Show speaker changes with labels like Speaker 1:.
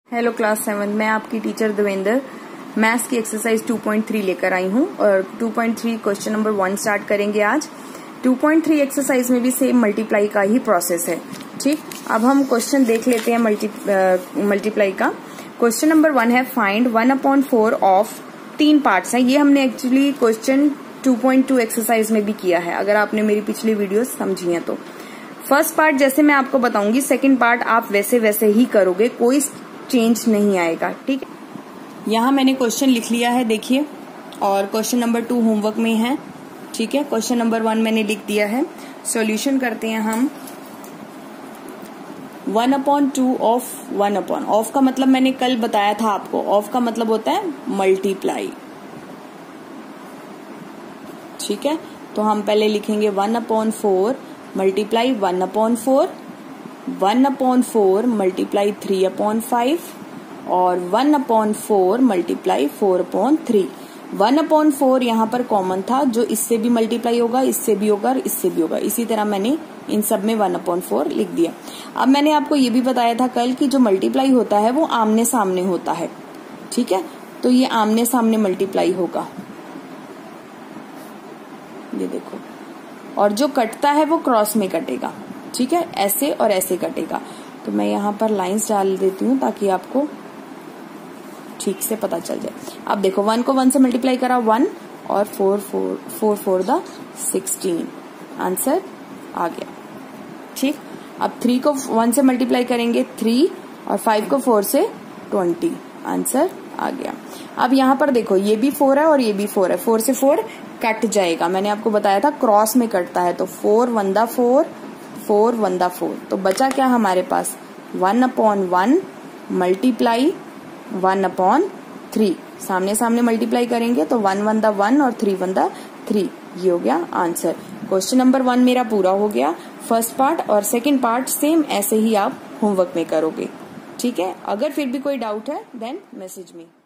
Speaker 1: Hello class 7, मैं आपकी teacher Devendra maths की एक्सरसाइज 2.3 लेकर आई हूँ और 2.3 क्वेश्चन नंबर 1 स्टार्ट करेंगे आज। 2.3 एक्सरसाइज में भी सेम मल्टीप्लाई का ही प्रोसेस है। ठीक, अब हम क्वेश्चन देख लेते हैं मल्टीप्लाई का। क्वेश्चन नंबर 1 है फाइंड 1/4 ऑफ 3 पार्ट्स है। ये हमने एक्चुअली क्वेश्चन 2.2 एक्सरसाइज में भी किया है, अगर आपने मेरी पिछली वीडियो समझी है तो। फर्स्ट पार्ट जैसे मैं आपको बताऊंगी, सेकेंड पार्ट आप वैसे ही करोगे, कोई चेंज नहीं आएगा। ठीक है, यहाँ मैंने क्वेश्चन लिख लिया है, देखिए, और क्वेश्चन नंबर 2 होमवर्क में है। ठीक है, क्वेश्चन नंबर 1 मैंने लिख दिया है। सॉल्यूशन करते हैं हम। 1/2 ऑफ 1/, ऑफ का मतलब मैंने कल बताया था आपको, ऑफ का मतलब होता है मल्टीप्लाई। ठीक है, तो हम पहले लिखेंगे 1/4 मल्टीप्लाई 1/4, 1/4 मल्टीप्लाई 3/5 और 1/4 मल्टीप्लाई 4/3। 1/4 यहाँ पर कॉमन था, जो इससे भी मल्टीप्लाई होगा, इससे भी होगा और इससे भी होगा। इसी तरह मैंने इन सब में 1/4 लिख दिया। अब मैंने आपको ये भी बताया था कल कि जो मल्टीप्लाई होता है वो आमने सामने होता है। ठीक है, तो ये आमने सामने मल्टीप्लाई होगा, ये देखो, और जो कटता है वो क्रॉस में कटेगा। ठीक है, ऐसे और ऐसे कटेगा। तो मैं यहाँ पर लाइंस डाल देती हूँ ताकि आपको ठीक से पता चल जाए। अब देखो, 1 को 1 से मल्टीप्लाई करा 1 और 4 द 16, आंसर आ गया। ठीक, अब 3 को 1 से मल्टीप्लाई करेंगे 3 और 5 को 4 से 20, आंसर आ गया। अब यहाँ पर देखो, ये भी 4 है और ये भी 4 है, 4 से 4 कट जाएगा। मैंने आपको बताया था क्रॉस में कटता है, तो 4 1 द 4, 4 1 द 4। तो बचा क्या हमारे पास, 1/1 मल्टीप्लाई 1/3। सामने सामने मल्टीप्लाई करेंगे तो 1 1 द 1 और 3 1 द 3, ये हो गया आंसर। क्वेश्चन नंबर 1 मेरा पूरा हो गया। फर्स्ट पार्ट और सेकंड पार्ट सेम ऐसे ही आप होमवर्क में करोगे। ठीक है, अगर फिर भी कोई डाउट है देन मैसेज मी।